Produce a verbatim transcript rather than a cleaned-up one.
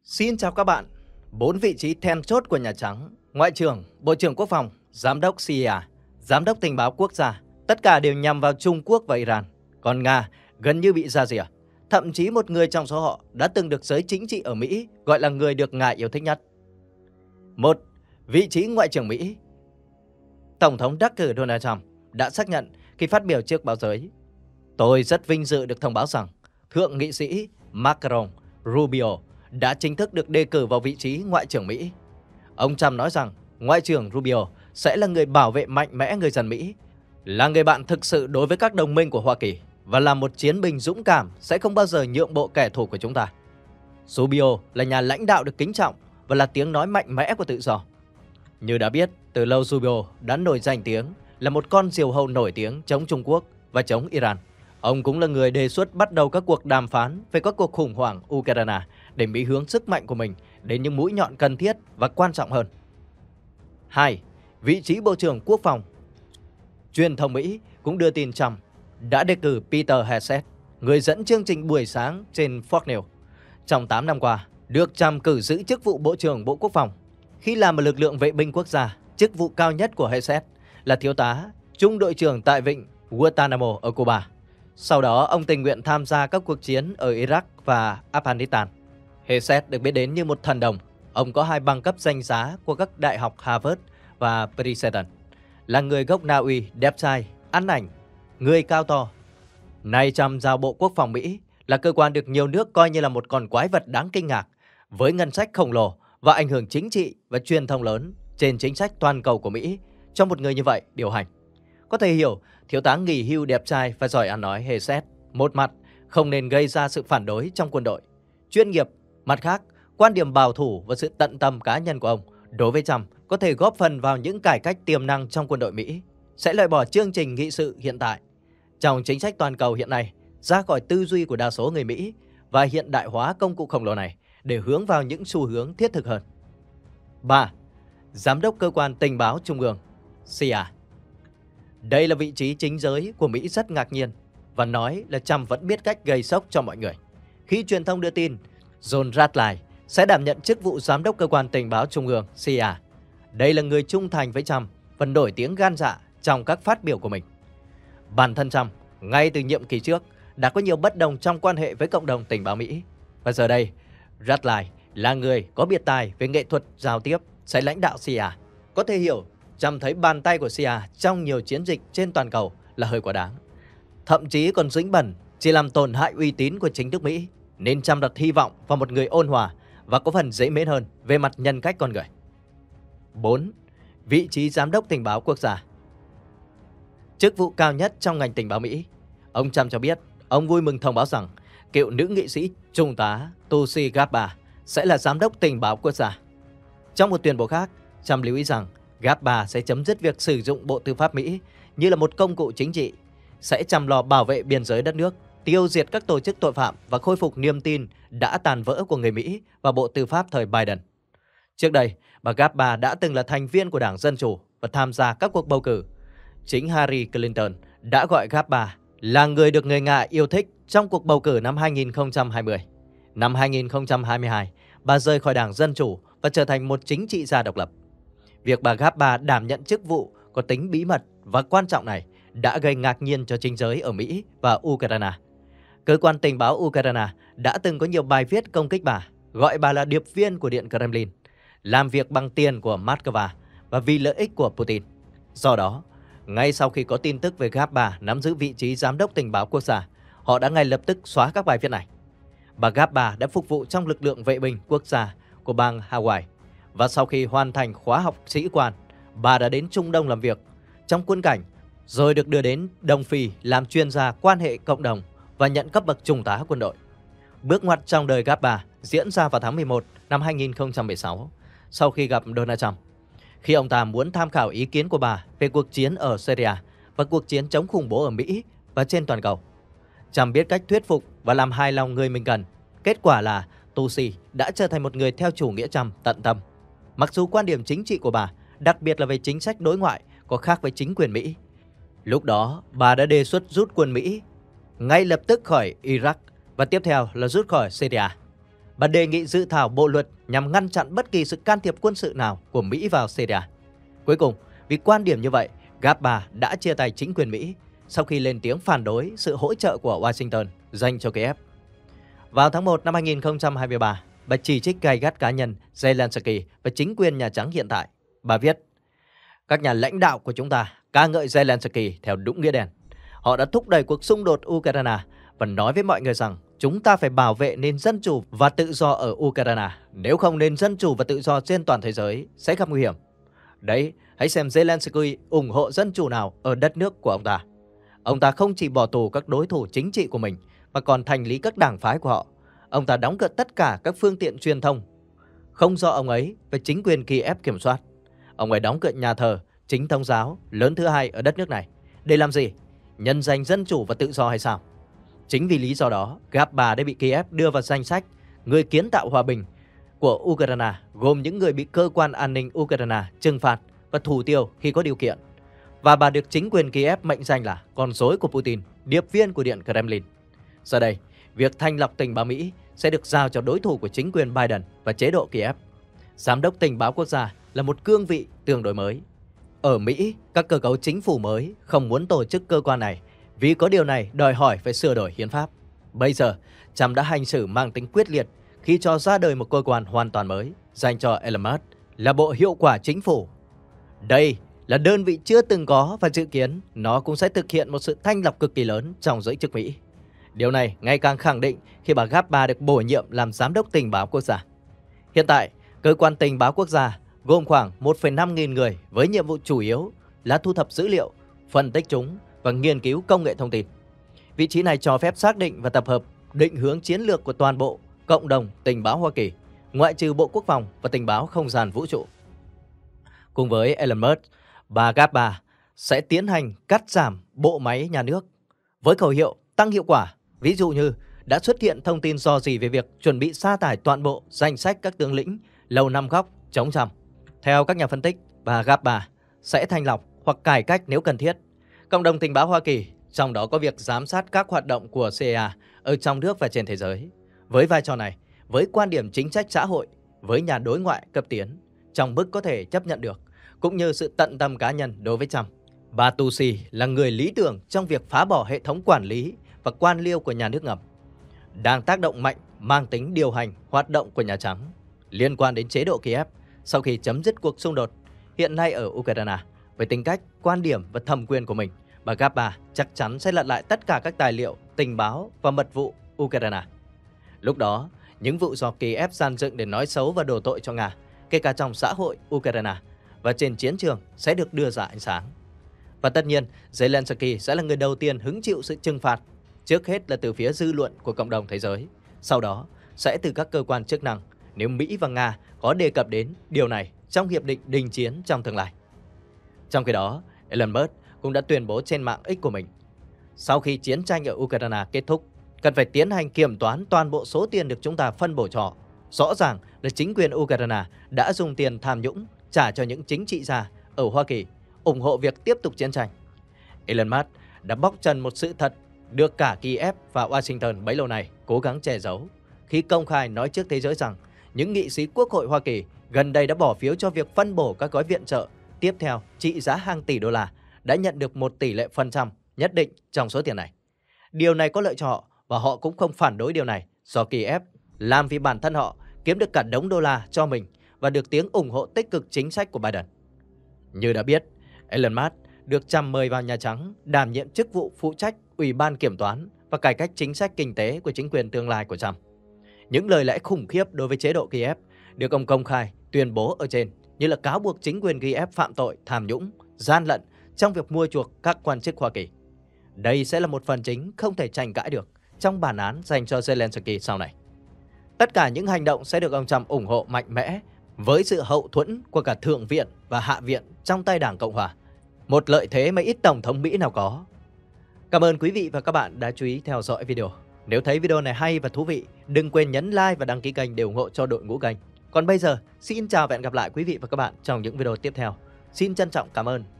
Xin chào các bạn. Bốn vị trí then chốt của Nhà Trắng: Ngoại trưởng, Bộ trưởng Quốc phòng, Giám đốc xê i a, Giám đốc Tình báo Quốc gia, tất cả đều nhằm vào Trung Quốc và Iran. Còn Nga gần như bị ra rìa. Thậm chí một người trong số họ đã từng được giới chính trị ở Mỹ gọi là người được Nga yêu thích nhất. Một. Vị trí Ngoại trưởng Mỹ. Tổng thống đắc cử Donald Trump đã xác nhận khi phát biểu trước báo giới: "Tôi rất vinh dự được thông báo rằng Thượng nghị sĩ Marco Rubio đã chính thức được đề cử vào vị trí Ngoại trưởng Mỹ." Ông Trump nói rằng Ngoại trưởng Rubio sẽ là người bảo vệ mạnh mẽ người dân Mỹ, là người bạn thực sự đối với các đồng minh của Hoa Kỳ và là một chiến binh dũng cảm sẽ không bao giờ nhượng bộ kẻ thù của chúng ta. Rubio là nhà lãnh đạo được kính trọng và là tiếng nói mạnh mẽ của tự do. Như đã biết, từ lâu Rubio đã nổi danh tiếng là một con diều hâu nổi tiếng chống Trung Quốc và chống Iran. Ông cũng là người đề xuất bắt đầu các cuộc đàm phán về các cuộc khủng hoảng Ukraine để Mỹ hướng sức mạnh của mình đến những mũi nhọn cần thiết và quan trọng hơn. Hai. Vị trí Bộ trưởng Quốc phòng. Truyền thông Mỹ cũng đưa tin Trump đã đề cử Peter Hegseth, người dẫn chương trình buổi sáng trên Fox News, trong tám năm qua được Trump cử giữ chức vụ Bộ trưởng Bộ Quốc phòng. Khi làm ở lực lượng vệ binh quốc gia, chức vụ cao nhất của Hegseth là thiếu tá, trung đội trưởng tại vịnh Guantanamo ở Cuba. Sau đó, ông tình nguyện tham gia các cuộc chiến ở Iraq và Afghanistan. Hegseth được biết đến như một thần đồng. Ông có hai bằng cấp danh giá của các đại học Harvard và Princeton. Là người gốc Na Uy, đẹp trai, ăn ảnh, người cao to. Nay Trump giao Bộ Quốc phòng Mỹ, là cơ quan được nhiều nước coi như là một con quái vật đáng kinh ngạc, với ngân sách khổng lồ và ảnh hưởng chính trị và truyền thông lớn trên chính sách toàn cầu của Mỹ, cho một người như vậy điều hành. Có thể hiểu, thiếu tá nghỉ hưu đẹp trai và giỏi ăn nói Hegseth một mặt không nên gây ra sự phản đối trong quân đội chuyên nghiệp, mặt khác quan điểm bảo thủ và sự tận tâm cá nhân của ông đối với Trump có thể góp phần vào những cải cách tiềm năng trong quân đội Mỹ, sẽ loại bỏ chương trình nghị sự hiện tại trong chính sách toàn cầu hiện nay ra khỏi tư duy của đa số người Mỹ và hiện đại hóa công cụ khổng lồ này để hướng vào những xu hướng thiết thực hơn. Ba. Giám đốc Cơ quan Tình báo Trung ương xê i a. Đây là vị trí chính giới của Mỹ rất ngạc nhiên và nói là Trump vẫn biết cách gây sốc cho mọi người. Khi truyền thông đưa tin John Ratcliffe sẽ đảm nhận chức vụ Giám đốc Cơ quan Tình báo Trung ương xê i a. Đây là người trung thành với Trump và nổi tiếng gan dạ trong các phát biểu của mình. Bản thân Trump, ngay từ nhiệm kỳ trước, đã có nhiều bất đồng trong quan hệ với cộng đồng tình báo Mỹ. Và giờ đây, Ratcliffe là người có biệt tài về nghệ thuật giao tiếp sẽ lãnh đạo xê i a. Có thể hiểu, Trump thấy bàn tay của xê i a trong nhiều chiến dịch trên toàn cầu là hơi quá đáng. Thậm chí còn dính bẩn, chỉ làm tổn hại uy tín của chính thức Mỹ, nên Trump đặt hy vọng vào một người ôn hòa và có phần dễ mến hơn về mặt nhân cách con người. Bốn. Vị trí Giám đốc Tình báo Quốc gia. Chức vụ cao nhất trong ngành tình báo Mỹ. Ông Trump cho biết ông vui mừng thông báo rằng cựu nữ nghị sĩ trung tá Tulsi Gabbard sẽ là Giám đốc Tình báo Quốc gia. Trong một tuyên bố khác, Trump lưu ý rằng Gabbard sẽ chấm dứt việc sử dụng Bộ Tư pháp Mỹ như là một công cụ chính trị, sẽ chăm lo bảo vệ biên giới đất nước, tiêu diệt các tổ chức tội phạm và khôi phục niềm tin đã tàn vỡ của người Mỹ vào Bộ Tư pháp thời Biden. Trước đây, bà Gabbard đã từng là thành viên của Đảng Dân Chủ và tham gia các cuộc bầu cử. Chính Hillary Clinton đã gọi Gabbard là người được người Nga yêu thích trong cuộc bầu cử năm hai nghìn không trăm hai mươi. Năm hai nghìn không trăm hai mươi hai, bà rời khỏi Đảng Dân Chủ và trở thành một chính trị gia độc lập. Việc bà Gabbard đảm nhận chức vụ có tính bí mật và quan trọng này đã gây ngạc nhiên cho chính giới ở Mỹ và Ukraine. Cơ quan tình báo Ukraine đã từng có nhiều bài viết công kích bà, gọi bà là điệp viên của Điện Kremlin, làm việc bằng tiền của Moscow và vì lợi ích của Putin. Do đó, ngay sau khi có tin tức về Gabbard nắm giữ vị trí Giám đốc Tình báo Quốc gia, họ đã ngay lập tức xóa các bài viết này. Bà Gabbard đã phục vụ trong lực lượng vệ binh quốc gia của bang Hawaii và sau khi hoàn thành khóa học sĩ quan, bà đã đến Trung Đông làm việc trong quân cảnh, rồi được đưa đến Đông Phi làm chuyên gia quan hệ cộng đồng và nhận cấp bậc trung tá quân đội. Bước ngoặt trong đời Gabbard diễn ra vào tháng mười một năm hai nghìn không trăm mười sáu, sau khi gặp Donald Trump, khi ông ta muốn tham khảo ý kiến của bà về cuộc chiến ở Syria và cuộc chiến chống khủng bố ở Mỹ và trên toàn cầu. Trump biết cách thuyết phục và làm hài lòng người mình cần. Kết quả là Tulsi đã trở thành một người theo chủ nghĩa Trump tận tâm. Mặc dù quan điểm chính trị của bà, đặc biệt là về chính sách đối ngoại, có khác với chính quyền Mỹ. Lúc đó, bà đã đề xuất rút quân Mỹ ngay lập tức khỏi Iraq và tiếp theo là rút khỏi Syria. và đề nghị dự thảo bộ luật nhằm ngăn chặn bất kỳ sự can thiệp quân sự nào của Mỹ vào Syria. Cuối cùng, vì quan điểm như vậy, Gaba đã chia tay chính quyền Mỹ sau khi lên tiếng phản đối sự hỗ trợ của Washington dành cho Kiev. Vào tháng một năm hai nghìn không trăm hai mươi ba, bà chỉ trích gay gắt cá nhân Zelensky và chính quyền Nhà Trắng hiện tại. Bà viết, các nhà lãnh đạo của chúng ta ca ngợi Zelensky theo đúng nghĩa đen. Họ đã thúc đẩy cuộc xung đột Ukraine và nói với mọi người rằng chúng ta phải bảo vệ nền dân chủ và tự do ở Ukraine. Nếu không, nền dân chủ và tự do trên toàn thế giới sẽ gặp nguy hiểm. Đấy, hãy xem Zelensky ủng hộ dân chủ nào ở đất nước của ông ta. Ông ta không chỉ bỏ tù các đối thủ chính trị của mình, mà còn thành lý các đảng phái của họ. Ông ta đóng cửa tất cả các phương tiện truyền thông không do ông ấy và chính quyền Kiev kiểm soát. Ông ấy đóng cửa nhà thờ chính thống giáo lớn thứ hai ở đất nước này. Để làm gì? Nhân danh dân chủ và tự do hay sao? Chính vì lý do đó, Gaba đã bị Kiev đưa vào danh sách người kiến tạo hòa bình của Ukraine, gồm những người bị cơ quan an ninh Ukraine trừng phạt và thủ tiêu khi có điều kiện. Và bà được chính quyền Kiev mệnh danh là con rối của Putin, điệp viên của Điện Kremlin. Giờ đây, việc thanh lọc tình báo Mỹ sẽ được giao cho đối thủ của chính quyền Biden và chế độ Kiev. Giám đốc tình báo quốc gia là một cương vị tương đối mới. Ở Mỹ, các cơ cấu chính phủ mới không muốn tổ chức cơ quan này vì có điều này đòi hỏi phải sửa đổi hiến pháp. Bây giờ, Trump đã hành xử mang tính quyết liệt khi cho ra đời một cơ quan hoàn toàn mới dành cho Elon Musk là Bộ Hiệu quả Chính phủ. Đây là đơn vị chưa từng có và dự kiến nó cũng sẽ thực hiện một sự thanh lọc cực kỳ lớn trong giới chức Mỹ. Điều này ngày càng khẳng định khi bà Gaba được bổ nhiệm làm Giám đốc Tình báo Quốc gia. Hiện tại, Cơ quan Tình báo Quốc gia gồm khoảng một phẩy năm nghìn người với nhiệm vụ chủ yếu là thu thập dữ liệu, phân tích chúng và nghiên cứu công nghệ thông tin. Vị trí này cho phép xác định và tập hợp định hướng chiến lược của toàn bộ cộng đồng tình báo Hoa Kỳ, ngoại trừ Bộ Quốc phòng và tình báo không gian vũ trụ. Cùng với Elon Musk, bà Gaba sẽ tiến hành cắt giảm bộ máy nhà nước với khẩu hiệu tăng hiệu quả. Ví dụ như đã xuất hiện thông tin rò rỉ về việc chuẩn bị sa thải toàn bộ danh sách các tướng lĩnh Lầu Năm Góc chống Trump. Theo các nhà phân tích, bà Gaba sẽ thanh lọc hoặc cải cách nếu cần thiết cộng đồng tình báo Hoa Kỳ, trong đó có việc giám sát các hoạt động của xê i a ở trong nước và trên thế giới. Với vai trò này, với quan điểm chính sách xã hội, với nhà đối ngoại cấp tiến, trong mức có thể chấp nhận được, cũng như sự tận tâm cá nhân đối với Trump, bà Tusi là người lý tưởng trong việc phá bỏ hệ thống quản lý và quan liêu của nhà nước ngầm, đang tác động mạnh mang tính điều hành hoạt động của Nhà Trắng liên quan đến chế độ Kiev sau khi chấm dứt cuộc xung đột hiện nay ở Ukraine. Với tính cách, quan điểm và thẩm quyền của mình, bà Gaba chắc chắn sẽ lật lại tất cả các tài liệu, tình báo và mật vụ Ukraine. Lúc đó, những vụ do Kiev gian dựng để nói xấu và đổ tội cho Nga, kể cả trong xã hội Ukraine và trên chiến trường, sẽ được đưa ra ánh sáng. Và tất nhiên, Zelensky sẽ là người đầu tiên hứng chịu sự trừng phạt, trước hết là từ phía dư luận của cộng đồng thế giới, sau đó sẽ từ các cơ quan chức năng nếu Mỹ và Nga có đề cập đến điều này trong hiệp định đình chiến trong tương lai. Trong khi đó, Elon Musk cũng đã tuyên bố trên mạng X của mình, sau khi chiến tranh ở Ukraine kết thúc, cần phải tiến hành kiểm toán toàn bộ số tiền được chúng ta phân bổ cho. Rõ ràng là chính quyền Ukraine đã dùng tiền tham nhũng trả cho những chính trị gia ở Hoa Kỳ ủng hộ việc tiếp tục chiến tranh. Elon Musk đã bóc trần một sự thật được cả Kiev và Washington bấy lâu nay cố gắng che giấu, khi công khai nói trước thế giới rằng những nghị sĩ Quốc hội Hoa Kỳ gần đây đã bỏ phiếu cho việc phân bổ các gói viện trợ tiếp theo trị giá hàng tỷ đô la đã nhận được một tỷ lệ phần trăm nhất định trong số tiền này. Điều này có lợi cho họ và họ cũng không phản đối điều này, do Kiev làm vì bản thân họ kiếm được cả đống đô la cho mình và được tiếng ủng hộ tích cực chính sách của Biden. Như đã biết, Elon Musk được Trump mời vào Nhà Trắng đảm nhiệm chức vụ phụ trách Ủy ban Kiểm toán và cải cách chính sách kinh tế của chính quyền tương lai của Trump. Những lời lẽ khủng khiếp đối với chế độ Kiev được ông công khai tuyên bố ở trên, như là cáo buộc chính quyền Kiev phạm tội tham nhũng, gian lận trong việc mua chuộc các quan chức Hoa Kỳ. Đây sẽ là một phần chính không thể tranh cãi được trong bản án dành cho Zelensky sau này. Tất cả những hành động sẽ được ông Trump ủng hộ mạnh mẽ với sự hậu thuẫn của cả Thượng viện và Hạ viện trong tay Đảng Cộng Hòa, một lợi thế mà ít Tổng thống Mỹ nào có. Cảm ơn quý vị và các bạn đã chú ý theo dõi video. Nếu thấy video này hay và thú vị, đừng quên nhấn like và đăng ký kênh để ủng hộ cho đội ngũ kênh. Còn bây giờ, xin chào và hẹn gặp lại quý vị và các bạn trong những video tiếp theo. Xin trân trọng cảm ơn